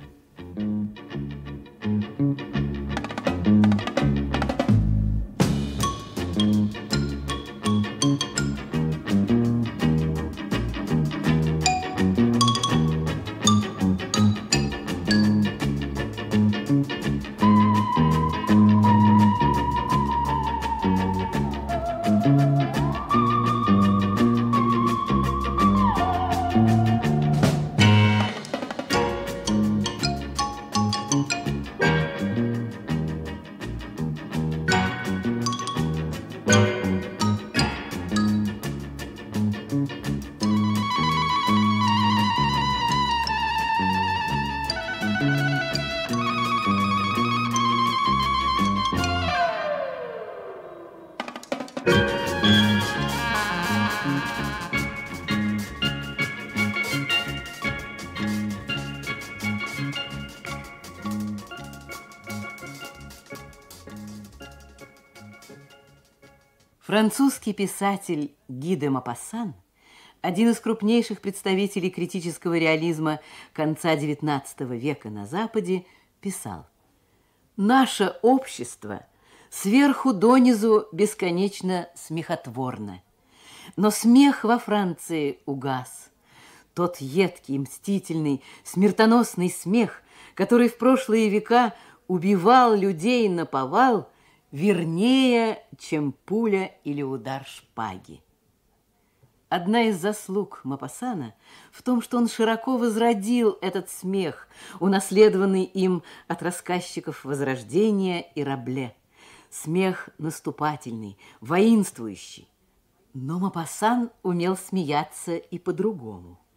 Французский писатель Ги де Мопассан, один из крупнейших представителей критического реализма конца XIX века на Западе, писал: «Наше общество сверху донизу бесконечно смехотворно, но смех во Франции угас. Тот едкий, мстительный, смертоносный смех, который в прошлые века убивал людей наповал, вернее, чем пуля или удар шпаги». Одна из заслуг Мопассана в том, что он широко возродил этот смех, унаследованный им от рассказчиков Возрождения и Рабле. Смех наступательный, воинствующий. Но Мопассан умел смеяться и по-другому.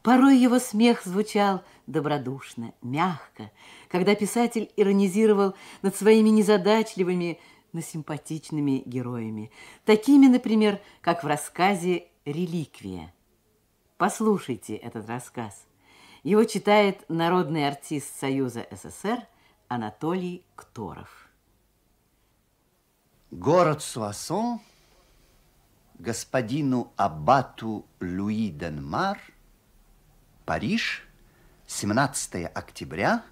Порой его смех звучал добродушно, мягко, когда писатель иронизировал над своими незадачливыми, но симпатичными героями, такими, например, как в рассказе «Реликвия». Послушайте этот рассказ. Его читает народный артист Союза СССР Анатолий Кторов. Город Суассон господину аббату Луи Денмар, Париж, 17 октября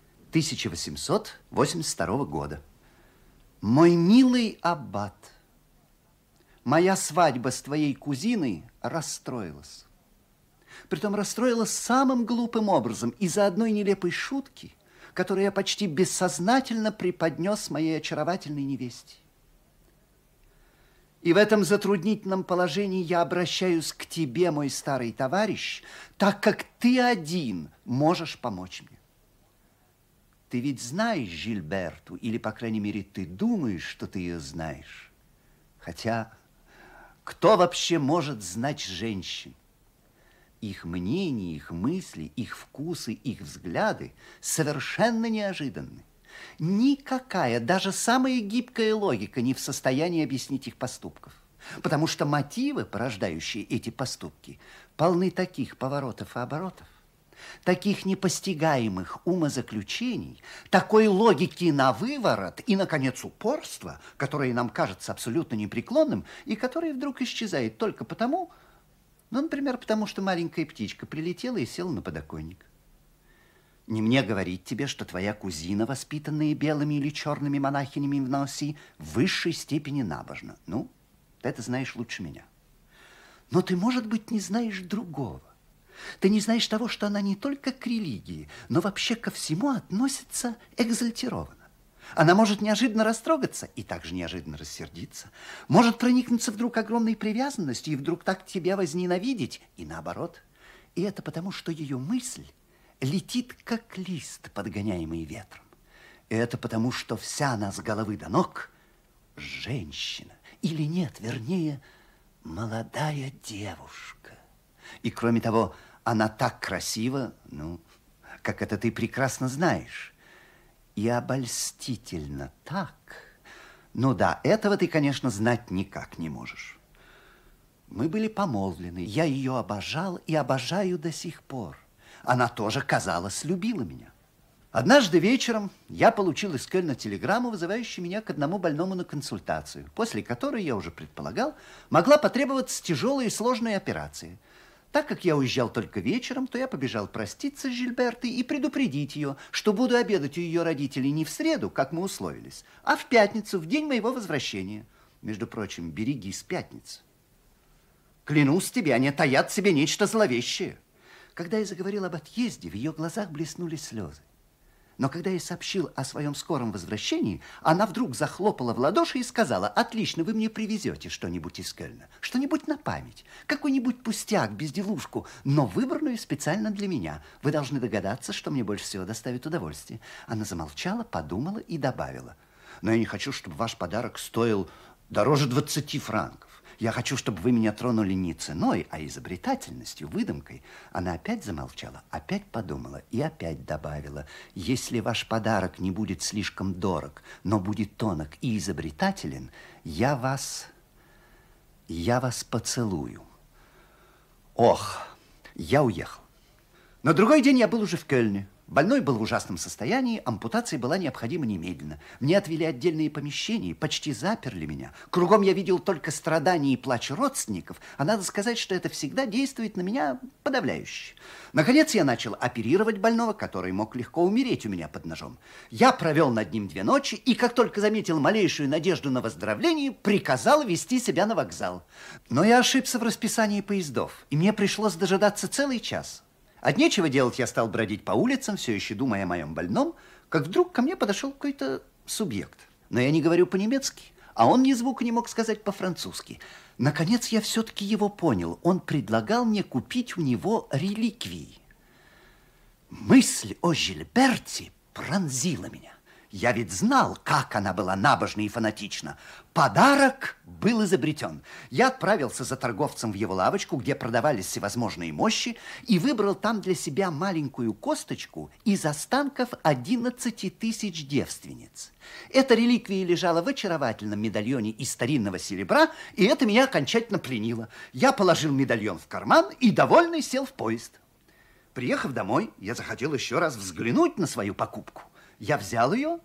1882 года. Мой милый аббат, моя свадьба с твоей кузиной расстроилась. Притом расстроилась самым глупым образом из-за одной нелепой шутки, которую я почти бессознательно преподнес моей очаровательной невесте. И в этом затруднительном положении я обращаюсь к тебе, мой старый товарищ, так как ты один можешь помочь мне. Ты ведь знаешь Жильберту, или, по крайней мере, ты думаешь, что ты ее знаешь. Хотя, кто вообще может знать женщин? Их мнения, их мысли, их вкусы, их взгляды совершенно неожиданны. Никакая, даже самая гибкая логика не в состоянии объяснить их поступков. Потому что мотивы, порождающие эти поступки, полны таких поворотов и оборотов, таких непостигаемых умозаключений, такой логики на выворот и, наконец, упорства, которое нам кажется абсолютно непреклонным и которое вдруг исчезает только потому, ну, например, потому что маленькая птичка прилетела и села на подоконник. Не мне говорить тебе, что твоя кузина, воспитанная белыми или черными монахинями в Носи, в высшей степени набожна. Ну, ты это знаешь лучше меня. Но ты, может быть, не знаешь другого. Ты не знаешь того, что она не только к религии, но вообще ко всему относится экзальтированно. Она может неожиданно растрогаться и также неожиданно рассердиться, может проникнуться вдруг огромной привязанностью и вдруг так тебя возненавидеть, и наоборот. И это потому, что ее мысль летит, как лист, подгоняемый ветром. И это потому, что вся она с головы до ног женщина, или нет, вернее, молодая девушка. И кроме того, она так красива, ну, как это ты прекрасно знаешь, и обольстительно так. Ну да, этого ты, конечно, знать никак не можешь. Мы были помолвлены, я ее обожал и обожаю до сих пор. Она тоже, казалось, любила меня. Однажды вечером я получил из Кёльна телеграмму, вызывающую меня к одному больному на консультацию, после которой, я уже предполагал, могла потребоваться тяжелая и сложная операция. Так как я уезжал только вечером, то я побежал проститься с Жильбертой и предупредить ее, что буду обедать у ее родителей не в среду, как мы условились, а в пятницу, в день моего возвращения. Между прочим, берегись пятницы. Клянусь тебе, они таят в себе нечто зловещее. Когда я заговорил об отъезде, в ее глазах блеснули слезы. Но когда я сообщил о своем скором возвращении, она вдруг захлопала в ладоши и сказала: «Отлично, вы мне привезете что-нибудь из Кёльна, что-нибудь на память, какой-нибудь пустяк, безделушку, но выбранную специально для меня. Вы должны догадаться, что мне больше всего доставит удовольствие». Она замолчала, подумала и добавила: «Но я не хочу, чтобы ваш подарок стоил дороже 20 франков. Я хочу, чтобы вы меня тронули не ценой, а изобретательностью, выдумкой». Она опять замолчала, опять подумала и опять добавила: «Если ваш подарок не будет слишком дорог, но будет тонок и изобретателен, я вас поцелую». Ох, я уехал. На другой день я был уже в Кёльне. Больной был в ужасном состоянии, ампутация была необходима немедленно. Мне отвели отдельные помещения, почти заперли меня. Кругом я видел только страдания и плач родственников, а надо сказать, что это всегда действует на меня подавляюще. Наконец я начал оперировать больного, который мог легко умереть у меня под ножом. Я провел над ним 2 ночи, и как только заметил малейшую надежду на выздоровление, приказал везти себя на вокзал. Но я ошибся в расписании поездов, и мне пришлось дожидаться целый час. От нечего делать я стал бродить по улицам, все еще думая о моем больном, как вдруг ко мне подошел какой-то субъект. Но я не говорю по-немецки, а он ни звука не мог сказать по-французски. Наконец я все-таки его понял. Он предлагал мне купить у него реликвии. Мысль о Жильберте пронзила меня. Я ведь знал, как она была набожна и фанатична. Подарок был изобретен. Я отправился за торговцем в его лавочку, где продавались всевозможные мощи, и выбрал там для себя маленькую косточку из останков 11 тысяч девственниц. Эта реликвия лежала в очаровательном медальоне из старинного серебра, и это меня окончательно пленило. Я положил медальон в карман и, довольный, сел в поезд. Приехав домой, я захотел еще раз взглянуть на свою покупку. Я взял ее,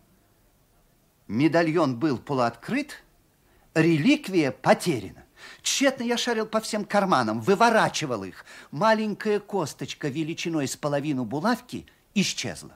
медальон был полуоткрыт, реликвия потеряна. Тщетно я шарил по всем карманам, выворачивал их. Маленькая косточка величиной с половину булавки исчезла.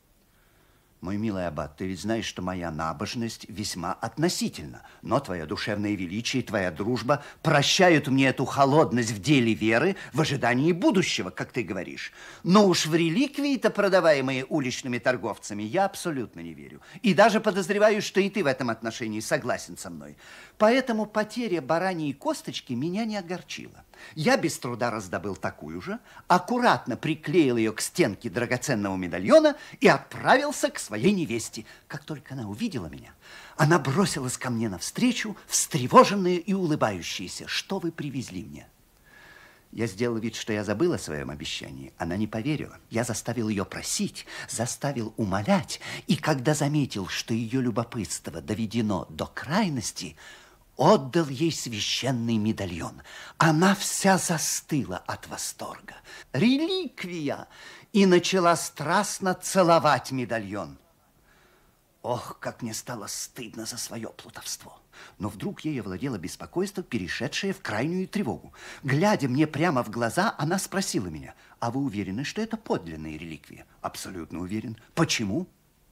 Мой милый аббат, ты ведь знаешь, что моя набожность весьма относительна, но твое душевное величие и твоя дружба прощают мне эту холодность в деле веры в ожидании будущего, как ты говоришь. Но уж в реликвии-то, продаваемые уличными торговцами, я абсолютно не верю. И даже подозреваю, что и ты в этом отношении согласен со мной. Поэтому потеря бараньей косточки меня не огорчила. Я без труда раздобыл такую же, аккуратно приклеил ее к стенке драгоценного медальона и отправился к своей невесте. Как только она увидела меня, она бросилась ко мне навстречу, встревоженная и улыбающаяся. Что вы привезли мне? Я сделал вид, что я забыл о своем обещании. Она не поверила. Я заставил ее просить, заставил умолять. И когда заметил, что ее любопытство доведено до крайности, отдал ей священный медальон. Она вся застыла от восторга. Реликвия! И начала страстно целовать медальон. Ох, как мне стало стыдно за свое плутовство. Но вдруг ей овладело беспокойство, перешедшее в крайнюю тревогу. Глядя мне прямо в глаза, она спросила меня: а вы уверены, что это подлинная реликвия? Абсолютно уверен. Почему?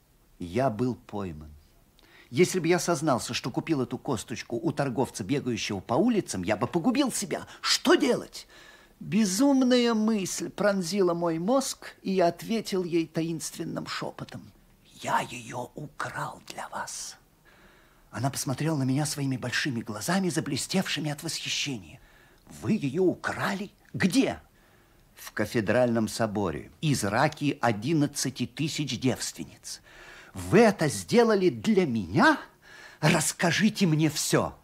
Я был пойман. Если бы я сознался, что купил эту косточку у торговца, бегающего по улицам, я бы погубил себя. Что делать? Безумная мысль пронзила мой мозг, и я ответил ей таинственным шепотом: я ее украл для вас. Она посмотрела на меня своими большими глазами, заблестевшими от восхищения. Вы ее украли? Где? В кафедральном соборе из раки 11 тысяч девственниц. Вы это сделали для меня? Расскажите мне все.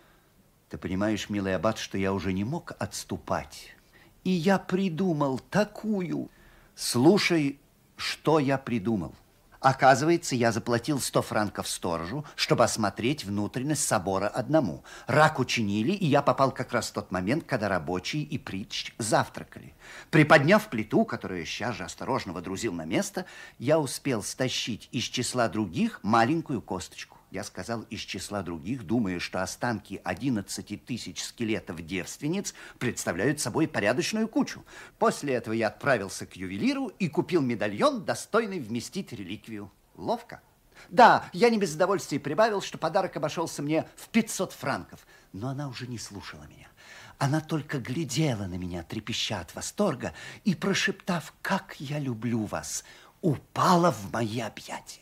Ты понимаешь, милый аббат, что я уже не мог отступать. И я придумал такую. Слушай, что я придумал. Оказывается, я заплатил 100 франков сторожу, чтобы осмотреть внутренность собора одному. Рак учинили, и я попал как раз в тот момент, когда рабочие и притч завтракали. Приподняв плиту, которую я сейчас же осторожно водрузил на место, я успел стащить из числа других маленькую косточку. Я сказал из числа других, думая, что останки 11 тысяч скелетов девственниц представляют собой порядочную кучу. После этого я отправился к ювелиру и купил медальон, достойный вместить реликвию. Ловко. Да, я не без удовольствия прибавил, что подарок обошелся мне в 500 франков. Но она уже не слушала меня. Она только глядела на меня, трепеща от восторга, и, прошептав: «Как я люблю вас», упала в мои объятия.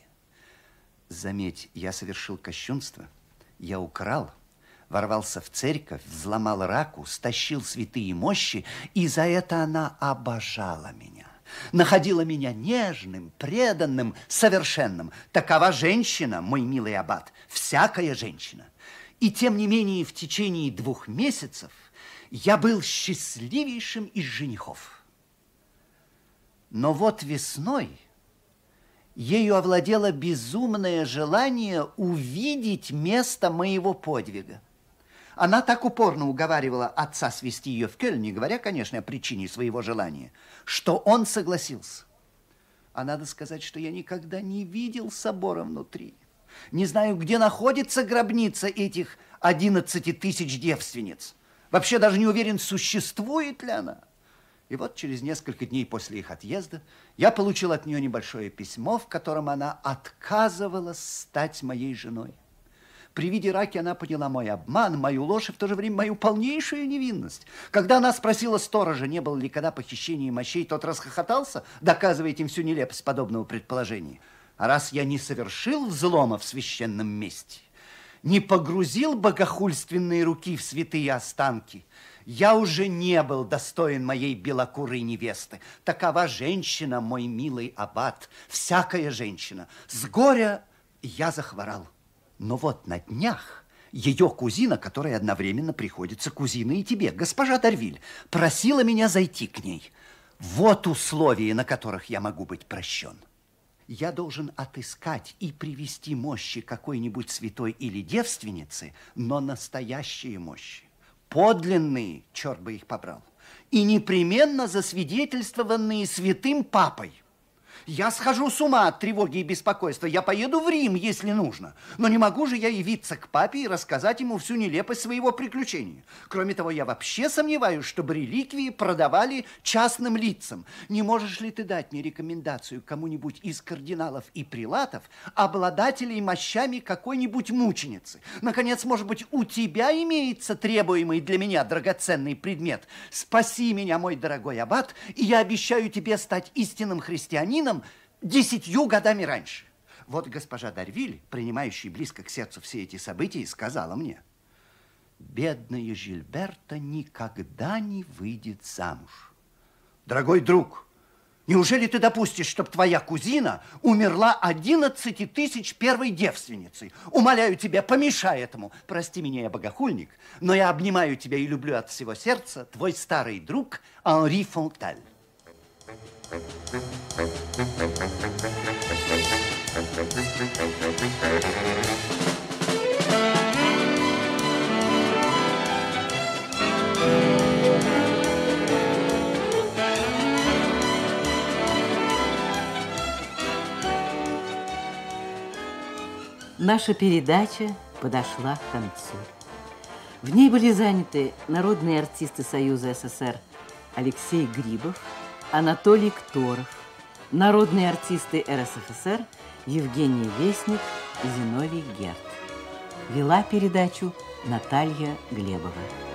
Заметь, я совершил кощунство. Я украл, ворвался в церковь, взломал раку, стащил святые мощи, и за это она обожала меня. Находила меня нежным, преданным, совершенным. Такова женщина, мой милый аббат, всякая женщина. И тем не менее в течение 2 месяцев я был счастливейшим из женихов. Но вот весной ею овладело безумное желание увидеть место моего подвига. Она так упорно уговаривала отца свезти ее в Кёльн, не говоря, конечно, о причине своего желания, что он согласился. А надо сказать, что я никогда не видел собора внутри. Не знаю, где находится гробница этих 11 тысяч девственниц. Вообще даже не уверен, существует ли она. И вот через несколько дней после их отъезда я получил от нее небольшое письмо, в котором она отказывалась стать моей женой. При виде раки она поняла мой обман, мою ложь и в то же время мою полнейшую невинность. Когда она спросила сторожа, не было ли когда похищения мощей, тот расхохотался, доказывая этим всю нелепость подобного предположения. А раз я не совершил взлома в священном месте, не погрузил богохульственные руки в святые останки, я уже не был достоин моей белокурой невесты. Такова женщина, мой милый аббат, всякая женщина. С горя Я захворал. Но вот на днях ее кузина, которая одновременно приходится кузиной и тебе, госпожа Дарвиль, просила меня зайти к ней. Вот условия, на которых я могу быть прощен. Я должен отыскать и привести мощи какой-нибудь святой или девственницы, но настоящие мощи. Подлинные, черт бы их побрал. И непременно засвидетельствованные святым папой. Я схожу с ума от тревоги и беспокойства. Я поеду в Рим, если нужно. Но не могу же я явиться к папе и рассказать ему всю нелепость своего приключения. Кроме того, я вообще сомневаюсь, чтобы реликвии продавали частным лицам. Не можешь ли ты дать мне рекомендацию кому-нибудь из кардиналов и прилатов, обладателей мощами какой-нибудь мученицы? Наконец, может быть, у тебя имеется требуемый для меня драгоценный предмет? Спаси меня, мой дорогой аббат, и я обещаю тебе стать истинным христианином 10 годами раньше. Вот госпожа Дарвиль, принимающая близко к сердцу все эти события, сказала мне: бедная Жильберта никогда не выйдет замуж. Дорогой друг, неужели ты допустишь, чтобы твоя кузина умерла 11 тысяч первой девственницей? Умоляю тебя, помешай этому. Прости меня, я богохульник, но я обнимаю тебя и люблю от всего сердца, твой старый друг Анри Фонталь. Наша передача подошла к концу. В ней были заняты народные артисты Союза СССР Алексей Грибов, Анатолий Кторов, народные артисты РСФСР Евгений Весник и Зиновий Герд. Вела передачу Наталья Глебова.